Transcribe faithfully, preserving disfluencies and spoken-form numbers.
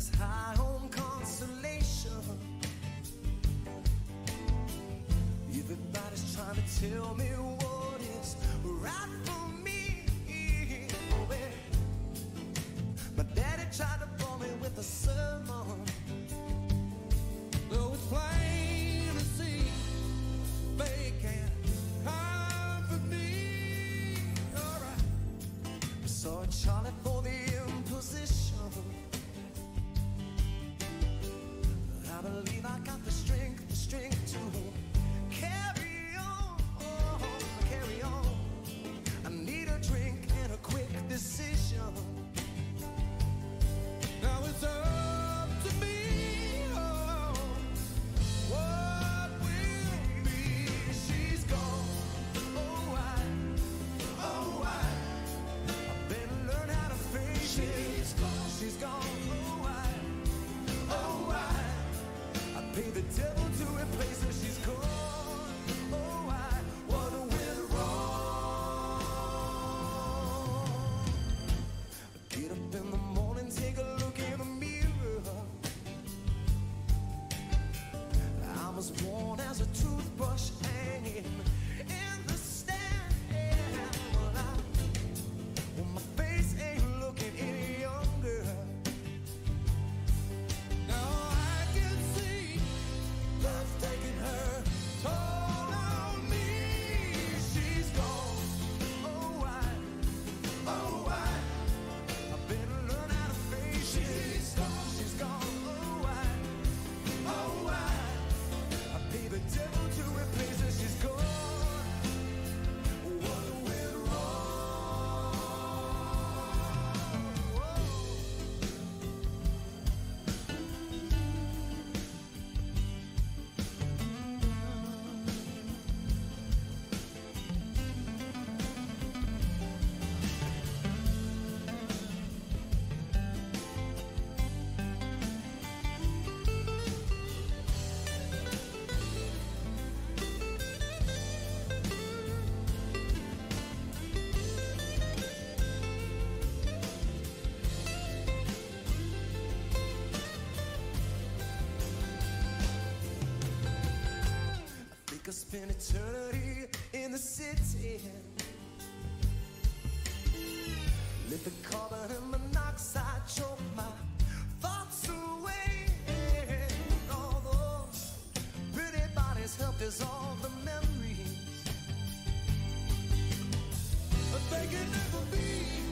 this high home consolation. Everybody's trying to tell me what is right for me. Oh, yeah. My daddy tried to bore me with a sermon. Though it's plain to see, they can't comfort me. Alright. So Charlie for the imposition. I believe I got the strength, the strength to carry on, carry on. I need a drink and a quick decision. Now it's up to me, oh, what will be? She's gone, oh I, oh I, I better learn how to face it. She's gone, she's gone, oh I, oh I, I pay the devil to replace her. She's gone, oh I, what went wrong? Get up in the morning, take a look in the mirror. I'm as worn as a toothbrush hanging in the stand. Well, I, well, my face ain't looking any younger. Now I can see love's taking her toll on me. She's gone, oh I, oh I, I better learn how to face it. She's gone, she's gone, oh I, oh I, I pay the devil to replace her. She's gone. What went wrong? I could spend eternity in the city. Let the carbon monoxide choke my thoughts away. All those pretty bodies help dissolve the memories, but they can never be